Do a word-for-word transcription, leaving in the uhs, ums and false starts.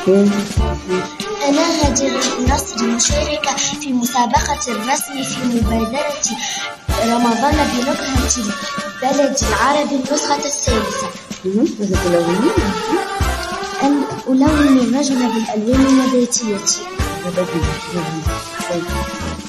أنا هدير النصر مشاركة في مسابقة الرسم في مبادرة رمضان بنكهة البلد العربي النسخة الثالثة. ماذا تلونين؟ أن ألون الرجل بالألوان النباتية. نباتية.